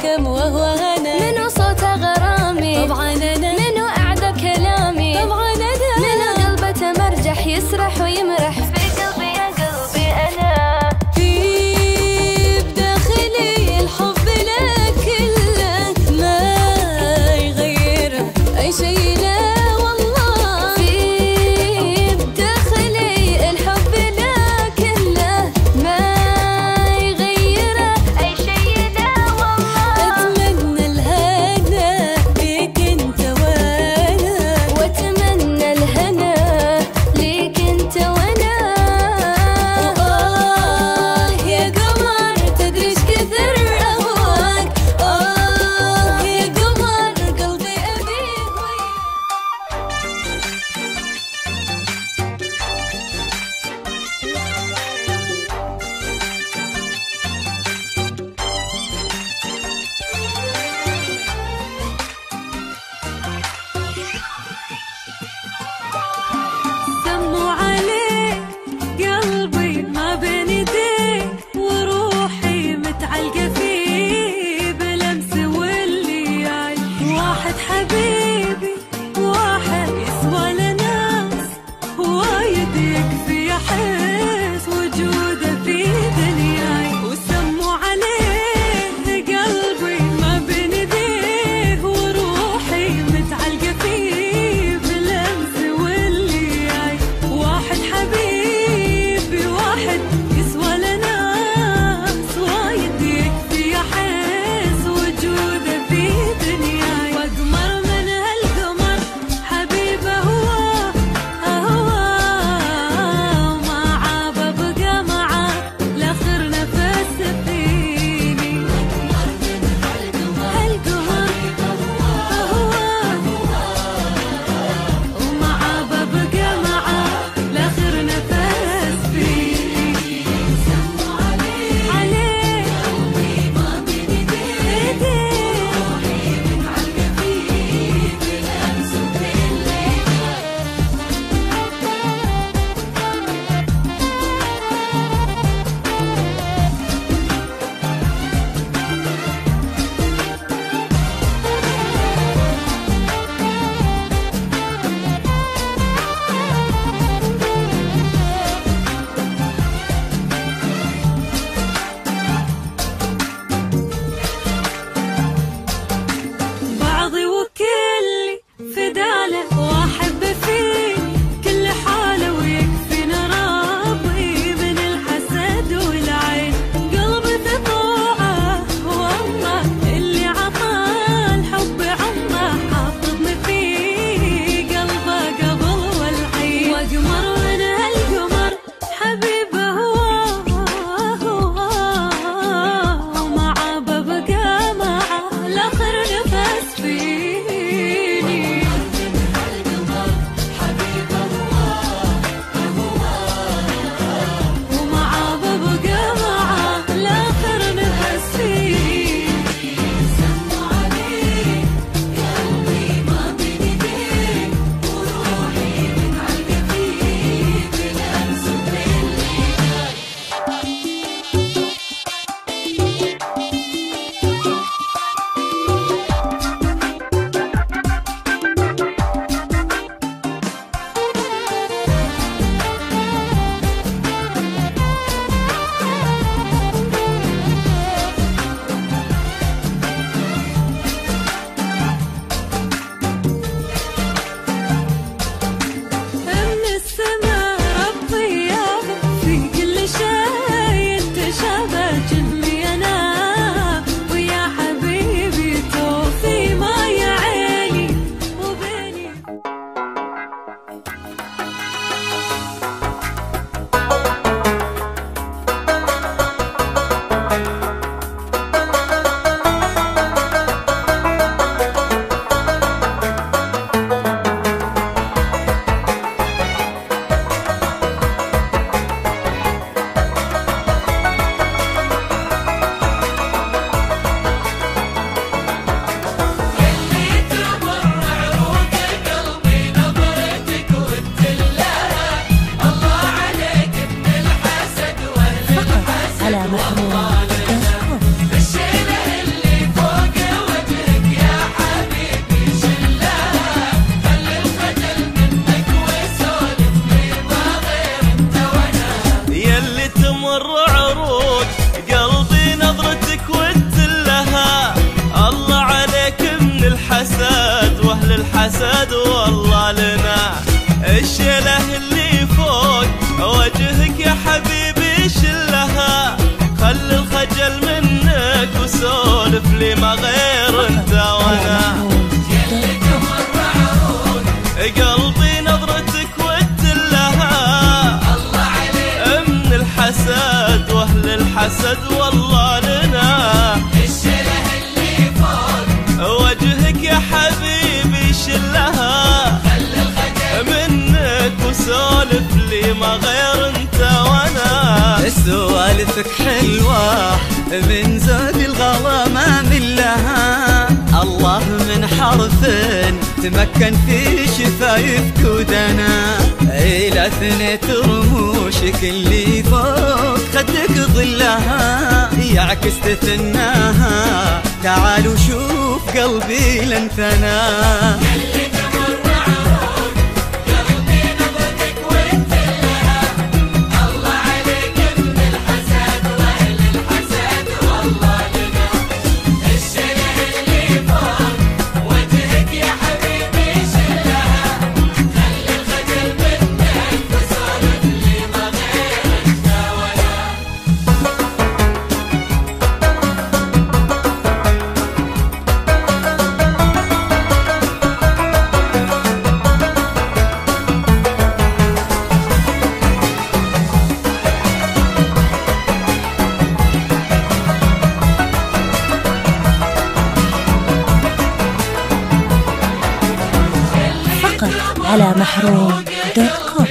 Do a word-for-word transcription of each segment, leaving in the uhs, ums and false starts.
كم وهو هنا، منو صوته غرامي طبعا أنا، منو أعذب كلامي طبعا أنا، منو قلبه مرجح يسرح ويمرح في قلبي يا قلبي أنا. في بداخلي الحب لك كله ما يغيره أي شي لا والله. في بداخلي الحب لك كله ما يغيره أي شي لا والله. أتمنى الهنا ليك انت وانا، وأتمنى الهنا ليك انت وانا. الحسد والله لنا الشله اللي فوق وجهك يا حبيبي شلها، خلي الخجل منك وسولف لي ما غير انت وانا. قلبي نظرتك وتلها الله عليك من الحسد واهل الحسد والله لنا الشله اللي فوق وجهك يا حبيبي شلها، خلي الخجل منك وسولف لي ما غير انت وانا. سوالفك حلوة من زود الغلا ما ملها، الله من حرف تمكن في شفايفك ودنا، إلى ثنيت رموشك اللي فوق خدك ظلها يعكس تثناها، تعال وشوف قلبي لانثنى. على محروم دوت كوم.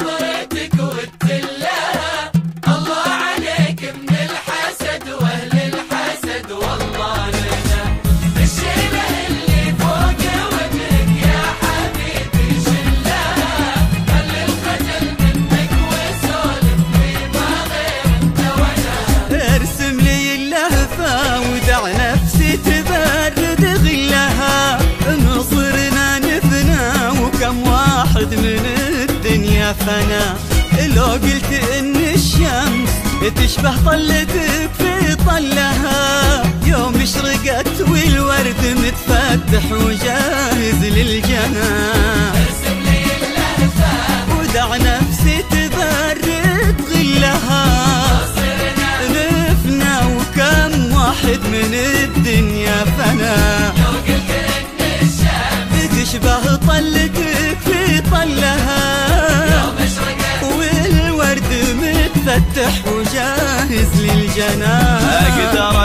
الله عليك من الحسد واهل الحسد والله لنا الشله اللي فوق وجهك يا حبيبي شلها، خلي الخجل منك وسولف لي ما غير انت وانا. ارسم لي اللهفه ودع نفسي تبرد غلها، نصرنا نفنا وكم واحد من الدنيا فنا، لو قلت ان الشمس تشبه طلتك في طلها، يوم اشرقت والورد متفتح وجاهز للجنى. ارسم لي اللهفه ودع نفسي تبرد غلها، نفنا وكم واحد من الدنيا فنا، لو قلت ان الشمس تشبه طلتك في طلها، يوم اشرقت والورد متفتح وجاهز للجنى. اقدر